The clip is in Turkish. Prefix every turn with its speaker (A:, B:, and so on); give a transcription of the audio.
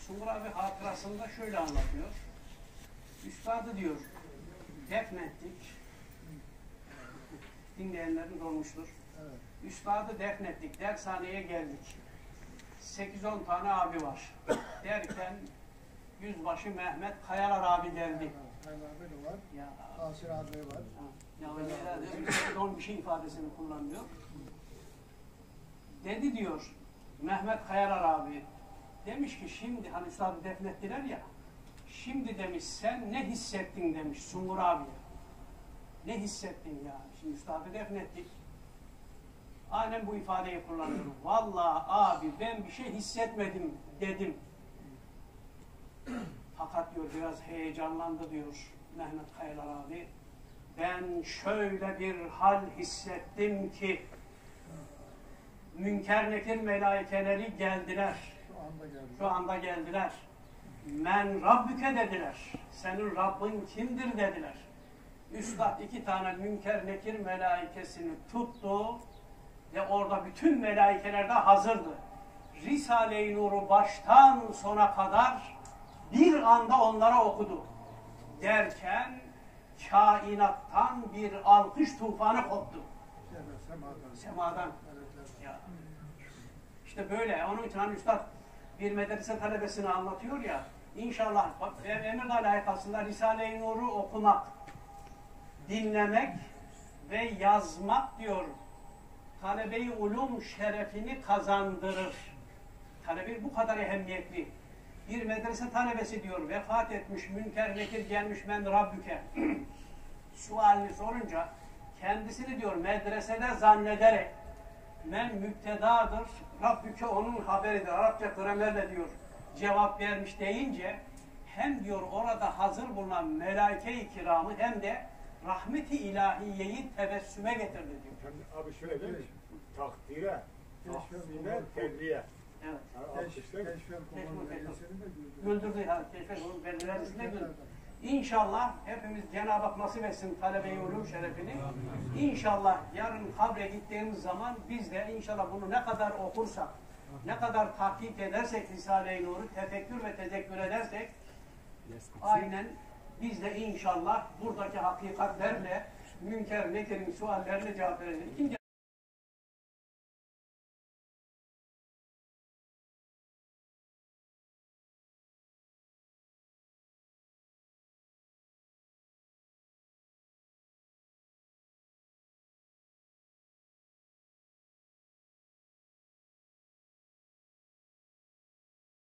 A: Sungur abi hatırasında şöyle anlatıyor. Üstadı diyor, defnettik. Dinleyenlerin olmuştur.
B: Evet.
A: Üstadı defnettik, dershaneye geldik. 8-10 tane abi var. Derken Yüzbaşı Mehmet Kayalar abi geldi.
B: Kayalar abi var.
A: Ya,
B: Asir abi var.
A: ya herhalde 10 bir şey ifadesini kullanıyor. Dedi diyor Mehmet Kayalar abi, demiş ki şimdi hani üstadı defnettiler ya, şimdi demiş sen ne hissettin demiş Sungur abiye. Ne hissettin ya? Şimdi üstadı defnettik. Aynen bu ifadeyi kullanıyorum. Vallahi abi ben bir şey hissetmedim dedim. Fakat diyor biraz heyecanlandı diyor Mehmet Kayalar abi. Ben şöyle bir hal hissettim ki Münker-Nekir melaikeleri geldiler. Şu anda geldiler. Men Rabbüke dediler. Senin Rabbin kimdir dediler. Üstad 2 tane Münker-Nekir melaikesini tuttu ve orada bütün melaikeler de hazırdı. Risale-i Nur'u baştan sona kadar bir anda onlara okudu. Derken kainattan bir alkış tufanı koptu. Semadan. Ya. İşte böyle. Onun için hani üstad bir medrese talebesini anlatıyor ya, İnşallah Emirdağ layıkasında Risale-i Nur'u okumak, dinlemek ve yazmak diyor, talebe-i ulum şerefini kazandırır. Talebe bu kadar ehemmiyetli. Bir medrese talebesi diyor, vefat etmiş, Münker-Nekir gelmiş men Rabbüke. Sualini sorunca, kendisini diyor medresede zannederek, men müptedadır, Rabbüke onun haberidir, Arapça gramerle diyor, cevap vermiş deyince, hem diyor orada hazır bulunan melaike-i kiramı hem de rahmeti ilahiyeyi tebessüme getirdi diyor.
C: Abi şöyle değil mi? Takdire, tahsine, tebliğe.
A: Evet. Güldürdü ya. Keşfet onun belirlerisine güldürdü. İnşallah hepimiz Cenab-ı Hak nasip etsin talebe-i ulum şerefini. İnşallah yarın kabre gittiğimiz zaman biz de inşallah bunu ne kadar okursak, ne kadar tahkik edersek Risale-i Nur'u tefekkür ve tezekkür edersek aynen biz de inşallah buradaki hakikatlerle Münker-Nekir'in suallerine cevap vereceğiz.